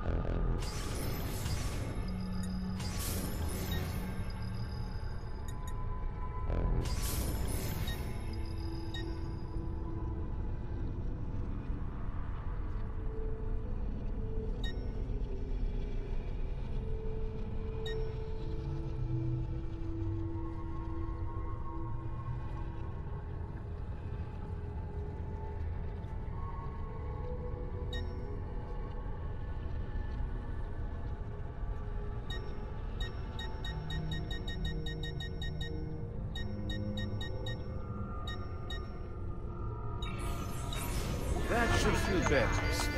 That should feel better.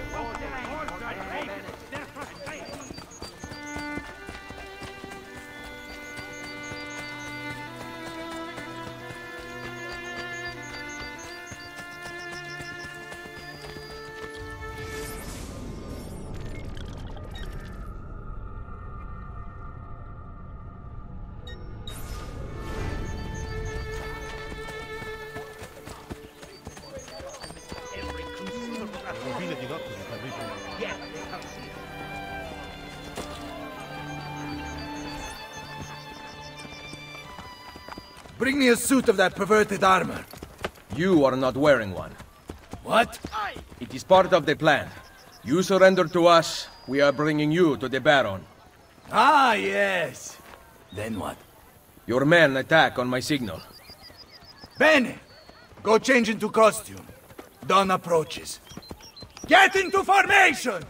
Bring me a suit of that perverted armor. You are not wearing one. What? It is part of the plan. You surrender to us, we are bringing you to the Baron. Ah, yes. Then what? Your men attack on my signal. Bene! Go change into costume. Dawn approaches. Get into formation!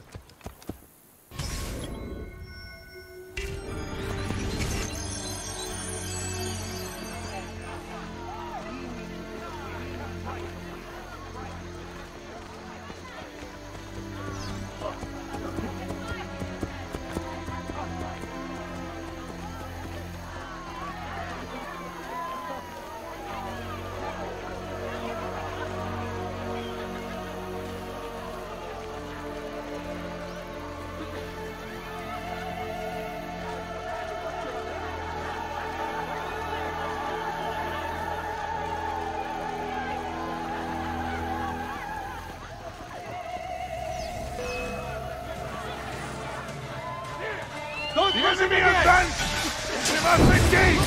The enemy advance! We must engage!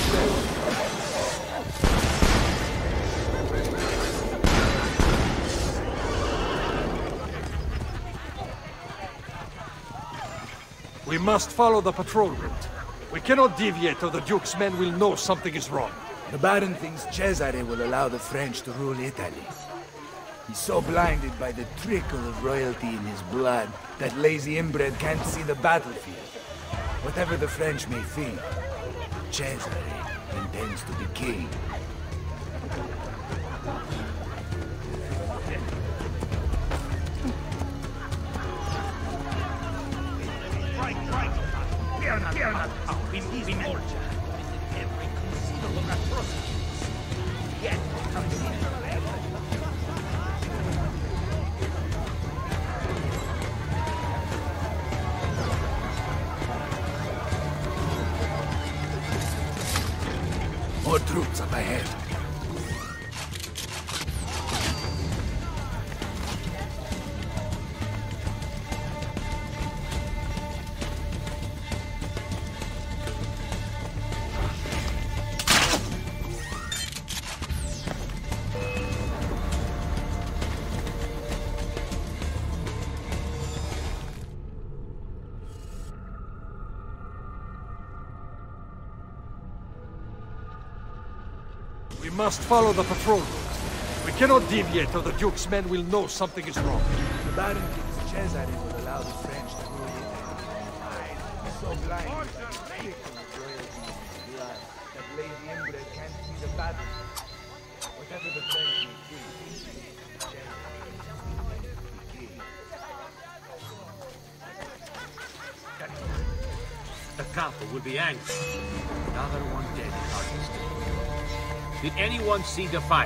We must follow the patrol route. We cannot deviate or the Duke's men will know something is wrong. The Baron thinks Cesare will allow the French to rule Italy. He's so blinded by the trickle of royalty in his blood that lazy inbred can't see the battlefield. Whatever the French may think, Cesare intends to be king. We need Borgia. Every conceivable atrocity. Yet, More troops up ahead. We must follow the patrol route. We cannot deviate or the Duke's men will know something is wrong. The Baron thinks Cesare will allow the French to rule Italy. He's so blind by the trickle of royalty in his blood that lazy inbred can't see the battle. Whatever the French may think, Cesare intends to be king. The Capo will be angry. Another one dead in our history. Did anyone see the fight?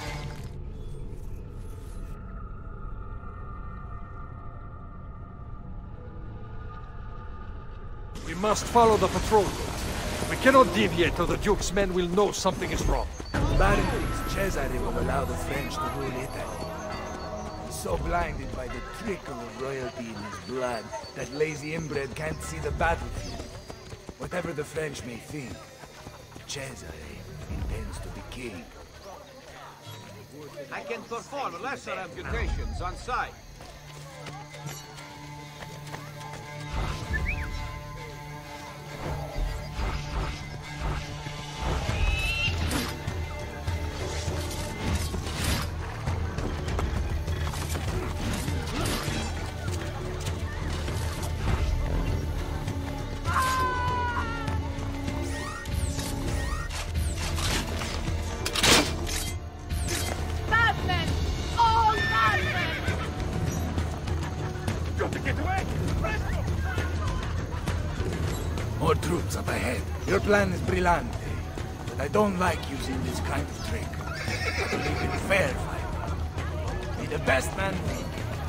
We must follow the patrol route. We cannot deviate or the Duke's men will know something is wrong. The Baron thinks Cesare will allow the French to rule Italy. He's so blinded by the trickle of royalty in his blood that lazy inbred can't see the battlefield. Whatever the French may think, Cesare intends to be king. I can perform lesser amputations on sight. More troops up ahead. Your plan is brillante, but I don't like using this kind of trick. I believe in fair fight. Be the best man win.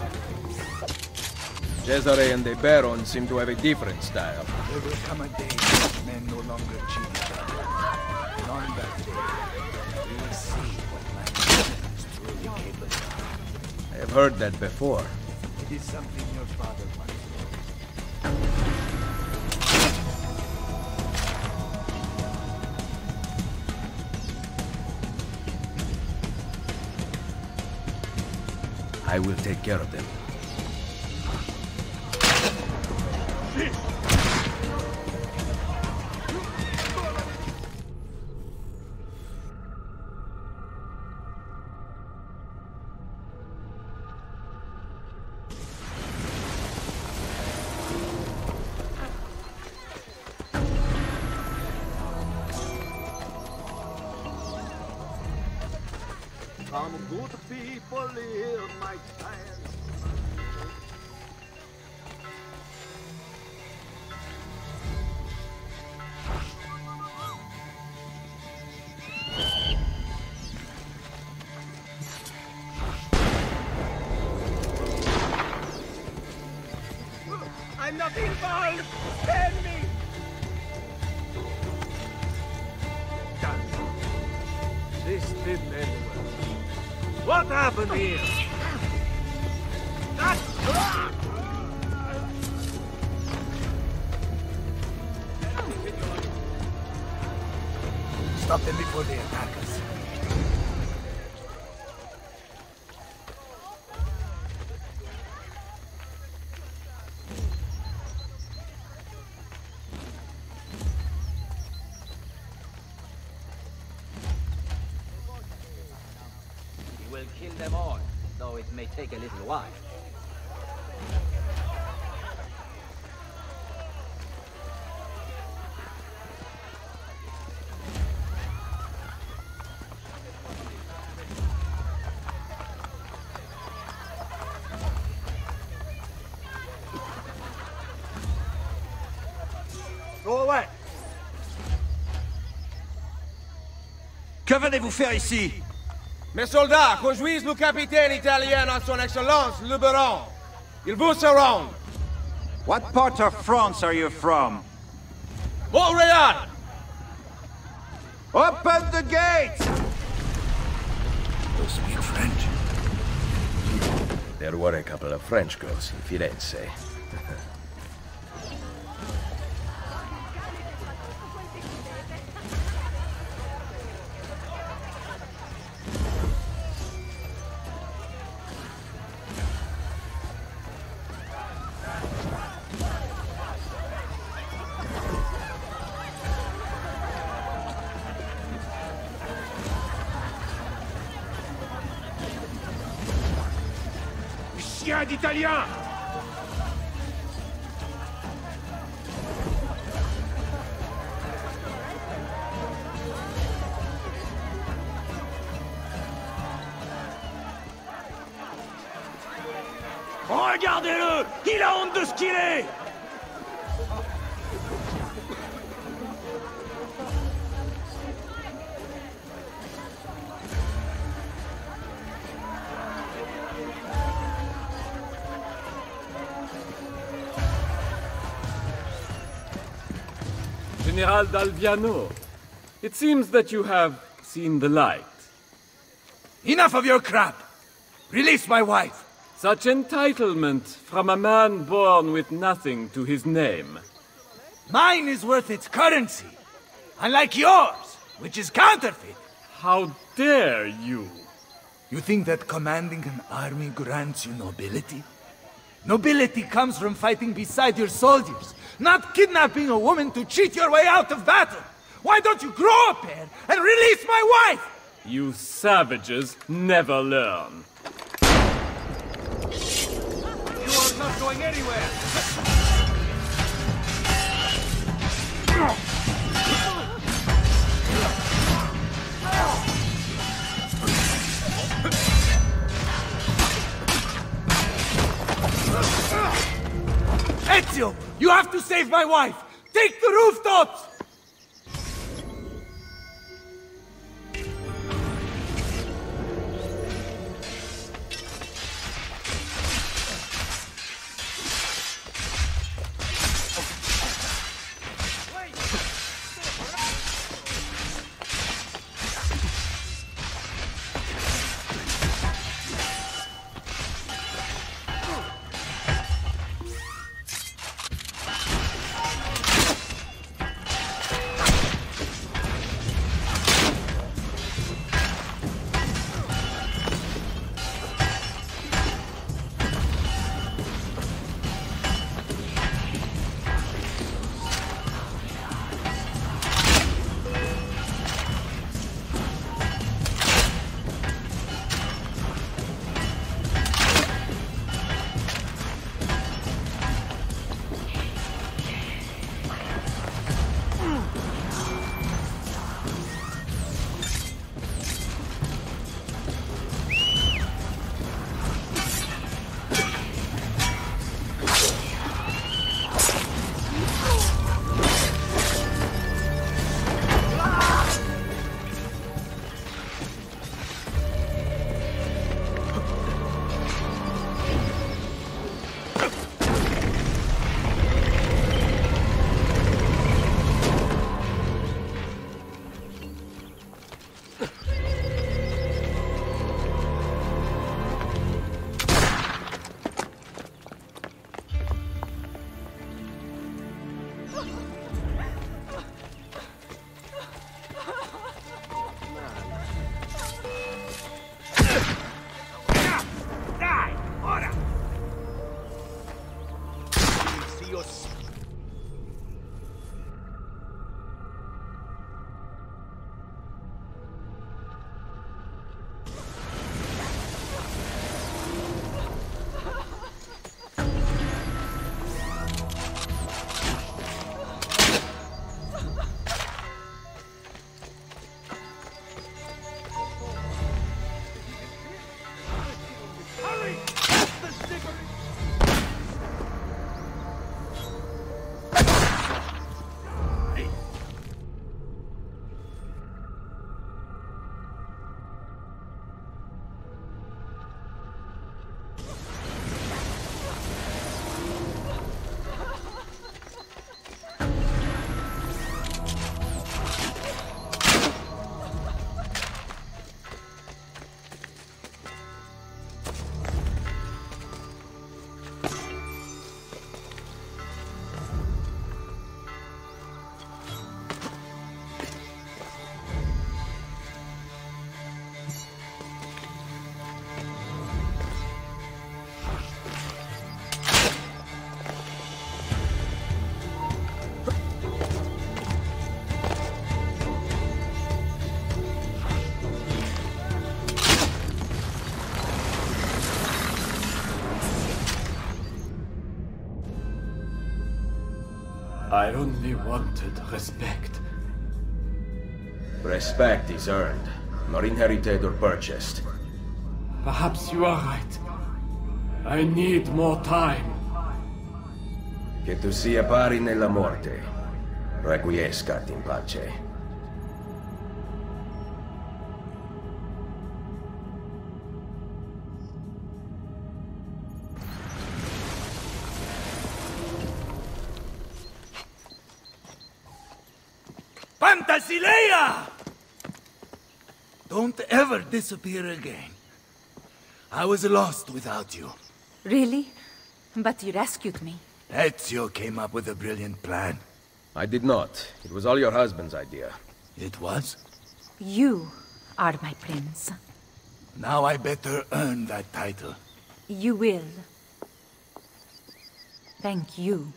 Cesare and the Baron seem to have a different style. There will come a day when men no longer cheat each other. And on that day, we will see what man is truly capable of. I have heard that before. It is something your father once I will take care of them. Some good people hear my child. I'm not involved! Spare me! This didn't end well. What happened here? stop them before they attack us. We'll kill them all, though it may take a little while. Go away! Que venez-vous faire ici? Mes soldats, conduisent le capitaine italien à son excellence, le baron. Il vous surround. What part of France are you from? Montreal! Open the gate! Those speak French. There were a couple of French girls in Firenze. Chien d'Italien! Regardez-le! Il a honte de ce qu'il est! General d'Alviano, it seems that you have seen the light. Enough of your crap! Release my wife! Such entitlement from a man born with nothing to his name. Mine is worth its currency, unlike yours, which is counterfeit. How dare you? You think that commanding an army grants you nobility? Nobility comes from fighting beside your soldiers, not kidnapping a woman to cheat your way out of battle. Why don't you grow a pair and release my wife? You savages never learn. You are not going anywhere! Ezio, you have to save my wife! Take the rooftops! I only wanted respect. Respect is earned, not inherited or purchased. Perhaps you are right. I need more time. Che tu sia pari nella morte. Requiescat in pace. Fantasilea! Don't ever disappear again. I was lost without you. Really? But you rescued me. Ezio came up with a brilliant plan. I did not. It was all your husband's idea. It was? You are my prince. Now I better earn that title. You will. Thank you.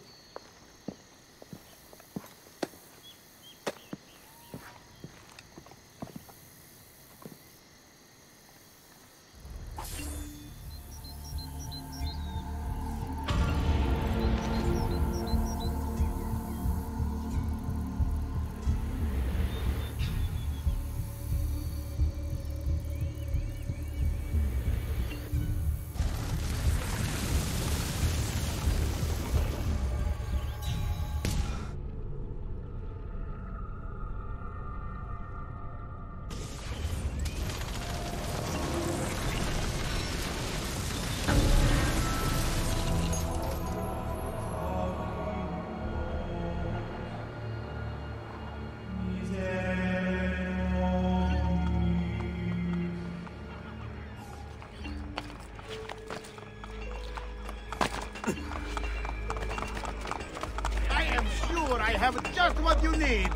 I have just what you need.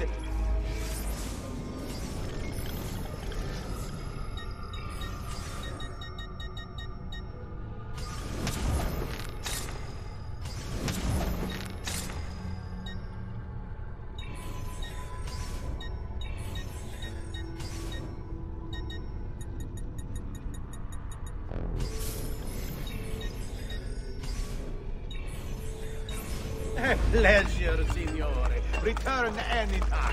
Pleasure, signore. Return anytime.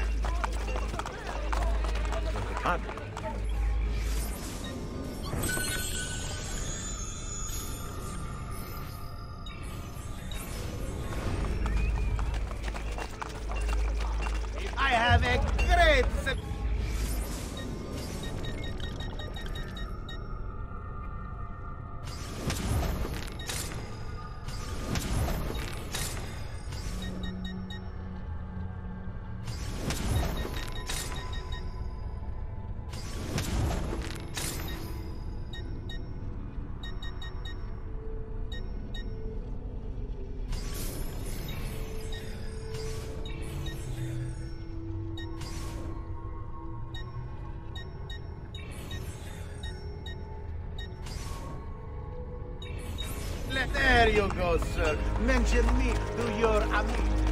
I have a great... There you go, sir. Mention me to your amigo.